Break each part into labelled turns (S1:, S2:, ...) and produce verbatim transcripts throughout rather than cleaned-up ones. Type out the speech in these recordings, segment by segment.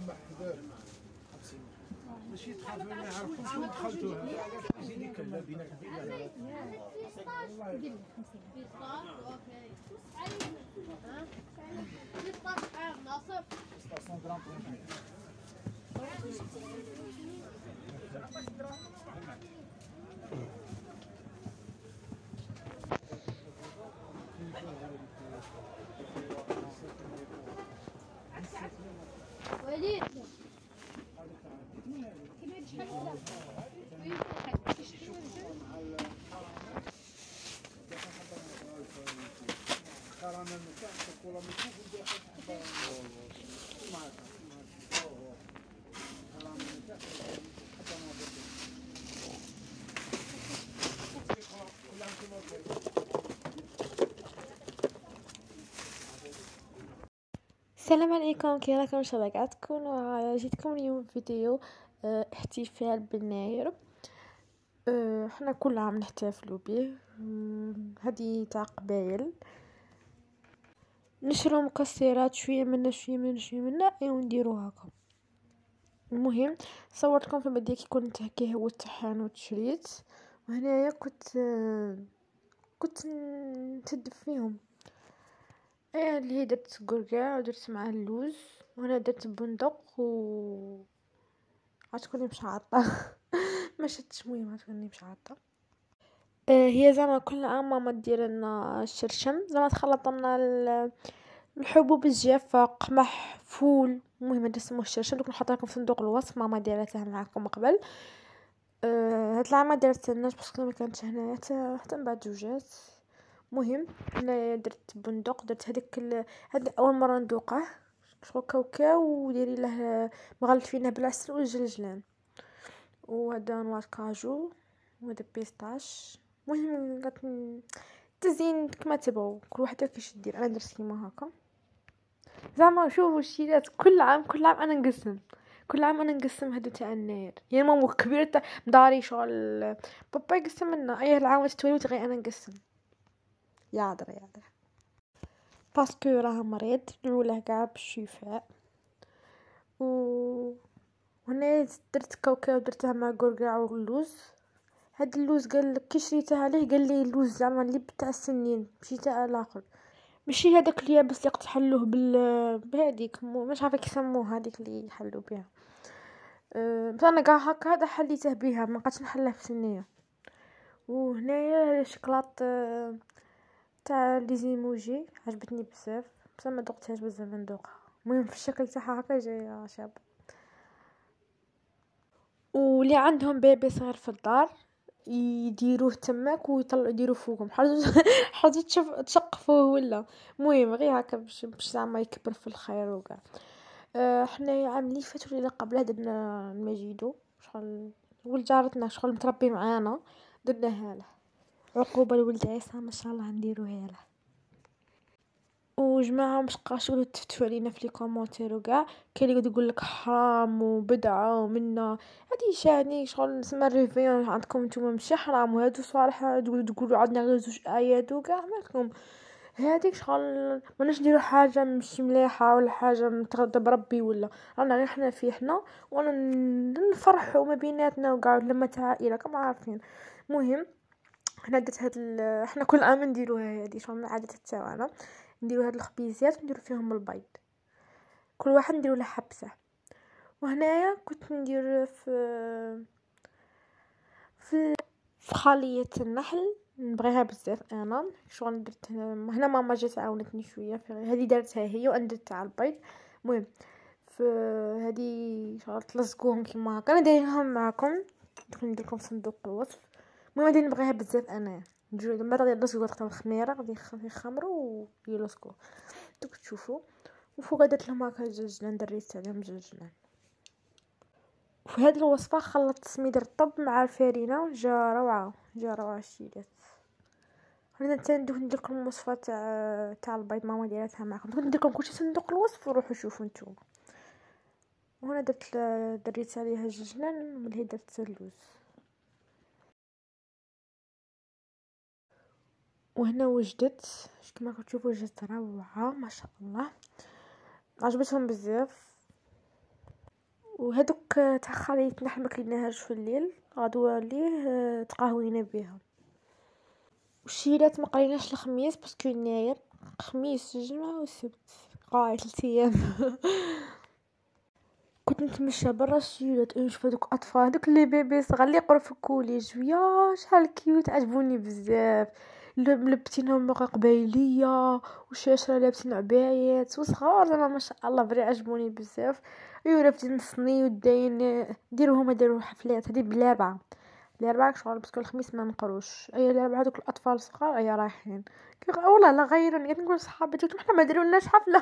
S1: ماشي تخاف ما يعرفوش شنو دخلتوها زيدي كلا بينك وبين
S2: والله اوكي ها ستة ناصر
S1: ستة غرام
S2: وليد
S3: السلام عليكم، كي راكم؟ ان شاء الله قاعد تكونوا. جيتكم اليوم فيديو اه احتفال بالناير. اه احنا كل عام نحتفلوا به. هذه تاع قبايل نشرو مكسرات، شويه منا شويه منا شويه منا ايوا نديرو هكا. المهم صورتكم في البدايه كي كنت هكا هو الطحان وتشريت، وهنايا كنت اه كنت نتدب فيهم. ايه اللي هي درت قرقاع ودرت معاه اللوز، وهنا درت بندق و عتكوني مش عاطه ما شدتش. مهم عتكوني مش عاطه. آه هي زعما كل عام ماما دير لنا الشرشم، زعما تخلط لنا الحبوب الجافه، قمح، فول. المهم هذا اسمه الشرشم. دوك نحط لكم في صندوق الوصف، ماما ديرتها معكم قبل. آه هاد العام ما درتلناش باسكو ما كانتش هنايا حتى حتى من بعد جوجات. مهم انا درت بندق، درت هذاك ال... هاد اول مره ندوقه، شغل كاوكاو وديري له مغلفينه بالعسل والجلجلان، وهذا نوار كاجو، وهذا بيستاش. مهم قالت تزين كما تبغوا، كل وحده كيش دير. انا درت كيما هكا. زعما شوفوا الشيلات كل عام كل عام انا نقسم كل عام انا نقسم هادو تاع الناير. يعني ماما كبيره تاع داري شغل بابا يقسم لنا. ايه العام توليت غير انا نقسم. يعذر يعذر باسكو راه مريض، ندعوله كاع بالشفاء. و هنا درت كاوكاو درتها مع قرقاع واللوز. هاد اللوز قال لك كي شريته عليه قال لي اللوز زعما اللي بتاع السنين ماشي تاع الاخر، ماشي هذاك اليابس اللي تحلوه بال بهذيك مش عارفه كيسموه، هذيك اللي يحلوا بها. أه... بس انا كاع هكا هذا حليته بها، ما بقيتش نحلها في سنيه. وهنايا شكلاط أه... تاع لي زيموجي عجبتني بزاف، بس ما ذقتهاش بزاف ندوقها. المهم في الشكل تاعها هكا جايه شابه. واللي عندهم بيبي صغير في الدار يديروه تماك ويطلعوا يديروه فوقهم حاجه حاجه تشوف تشقفوه ولا. المهم غير هكا باش باش زعما يكبر في الخير وكاع. أه حنا عام اللي فات ولا قبله درنا المجيدو شغل ولد جارتنا شغل متربي معانا، درناها له عقوبه لولد عيسى ما شاء الله نديروها له. وجماعه مش قاشوا تفتوا علينا في لي كومونتير وكاع، كاين اللي يقول لك حرام وبدعه ومنا هذه شاني شغل نسمى الريفيون عندكم نتوما ماشي حرام، وهادو صراحه تقولوا تقولوا عندنا غير زوج ايات وكاع مالكم. هذيك شغل ماناش نديروا حاجه مش مليحه ولا حاجه متغضب ربي ولا رانا غير حنا في حنا وانا نفرحوا ما بيناتنا وكاع لما تاع عائله كما عارفين. المهم حنا درت هاد ال... حنا كل عام نديروها هذه شغل من عاده تاعنا، نديرو هاد الخبيزات ونديرو فيهم البيض، كل واحد نديرو له حبسه. وهنايا كنت ندير في في في خليه النحل، نبغيها بزاف انا شغل درت هنا. ماما جات عاونتني شويه في هذه دارتها هي وانا درت تاع البيض. المهم في هذه شغل تلصقوهم كيما هكا، انا دايرهم معكم ندير لكم في صندوق الوصف. المهم هذه نبغيها بزاف انا نجي لما غادي نلصقو وقت الخميره غادي يخمروا ويلصقوا دوك تشوفوا. وفوق درت لهم هكا جوج دريت عليهم جوج. وفي هذه الوصفه خلطت سميد رطب مع الفرينه جا روعه جا روعه الشيلات. هنا حتى ندوك ندير لكم الوصفه تاع تاع البيض ماما ديرتها معكم، ندير لكم كلشي صندوق الوصف وروحوا شوفوا نتوما. وهنا درت دريت عليها الجنان ملي درت اللوز. وهنا وجدت كما كتشوفوا جات روعه ما شاء الله، عجبتهم بزاف. وهذوك تاع خاليتنا حنا مكليناهاش في الليل غدوه ليه تقهوينا بها. والشيلات ما قريناش الخميس باسكو ناير خميس الجمعه والسبت قاعد ثلاث ايام. كنت نتمشى برا الشيلات نشوف هذوك اطفال هذوك لي بيبي صغار اللي يقروا في الكوليج ويا شحال كيوت عجبوني بزاف ملبسينهم قبايليه وشاشره لابسين عبايات وصغار زعما ما شاء الله بري عجبوني بزاف. ايوا لابسين الصني وداين ديروا هما داروا حفلات هذه بالاربعاء الاربعاء شغل باسكو الخميس ما نقروش اي الاربعاء هذوك الاطفال الصغار اي رايحين والله لا غيروني قاعد نقول صحابي قلت حنا ما دارولناش حفله.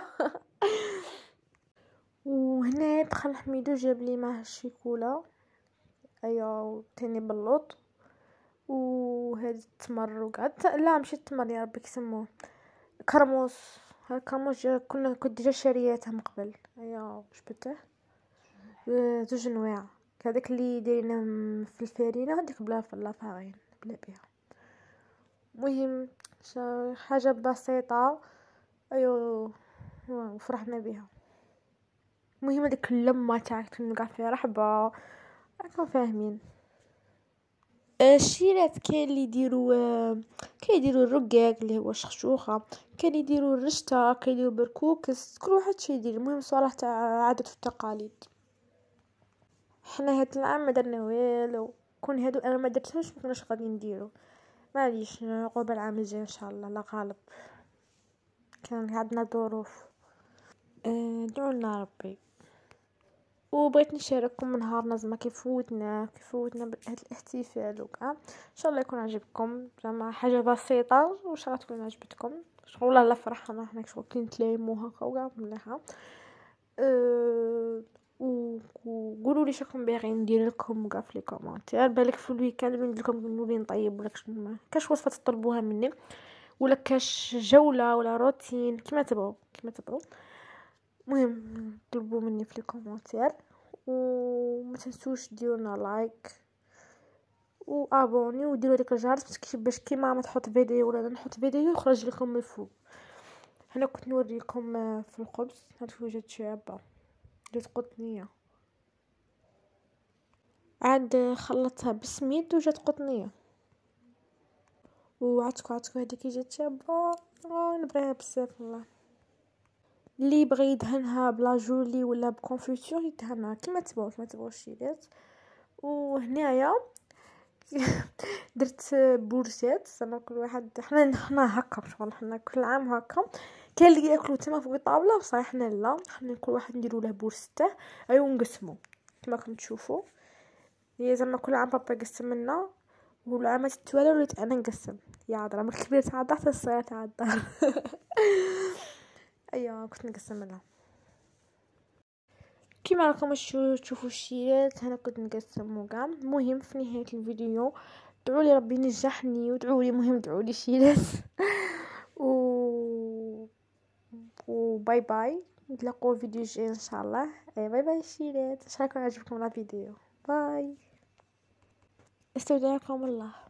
S3: وهنا دخل حميدو جاب لي معاه الشيكولا ايوا تاني بلوط وهذا التمر وقعدت لا ماشي التمر يا ربي كيسموه كرموس ها كرموس كنا كنت ديجا شارياتها من قبل ايوا جبته زوج انواع هذاك اللي دايرينه في الفارينه هذيك بلا فلا فاغين بلا بها. مهم حاجه بسيطه ايوا وفرحنا بها. المهم هذيك اللمه تاعك كاع فيها رحبه راكم فاهمين. الشيرات كاين اللي يديروا كاين يديروا الرقاق اللي هو شخشوخه كاين يديروا الرشته كاين يديروا بركوكس كل واحد شي يدير. المهم صراحه تاع عادات والتقاليد. حنا هاد العام ما درنا والو كون هادو انا ما درتهمش ما كناش غادي نديرو معليش قبل العام الجاي ان شاء الله لا غالب كان عندنا ظروف أه دعونا ربي. وبغيت نشارككم نهارنا زعما كيفوتنا كيفوتنا بهذا الاحتفال وكاع ان شاء الله يكون عجبكم زعما حاجه بسيطه وش غتكون عجبتكم شغل لا فرحنا حنا شغل كنتلايمو هكا وكاع مليحه. أه وقولوا لي شكون باغي ندير لكم كاع في لي كومونتير بالك في الويكاند ندير لكم نولي نطيب ولا كاش وصفه تطلبوها مني ولا كاش جوله ولا روتين كيما تبغوا كيما تبغوا. المهم طلبوا مني في لي كومونتير وما تنسوش ديرونا لايك وابوني وديروا ديك الجرس باش كيما ما تحط فيديو ولا نحط فيديو يخرج لكم من الفوق. هنا كنت نوريكم في الخبز هاد وجات شابه جات قطنيه عاد خلطتها بسميد وجات قطنيه وعتكو عتكو هذيك جات شابه نبغيها بزاف والله. اللي يبغي يدهنها بلا جولي ولا بكونفيتور يدهنها كيما تبغوا كيما تبغوا الشيلات. وهنايا درت بورسات زعما كل واحد حنا حنا هكا شغل حنا كل عام هكا كاين اللي ياكلوا تما فوق الطاوله بصح حنا لا حنا كل واحد نديروا له بورسته ايوا نقسموا كما راكم تشوفوا هي زعما كل عام بابا يقسم لنا والعامات التوالي وليت انا نقسم يا عذرا من الكبير تاع الدار حتى الصغير تاع الدار. ايوا كنت نقسم لها كيما راكم تشوفوا الشيلات انا كنت نقسم وكاع. المهم في نهايه الفيديو دعوا لي ربي ينجحني ودعوا لي مهم دعوا لي شيلات و وباي باي نتلاقوا فيديو جاي ان شاء الله. اي باي باي شيلات ان شاء الله يكون عجبكم الفيديو باي استودعكم الله.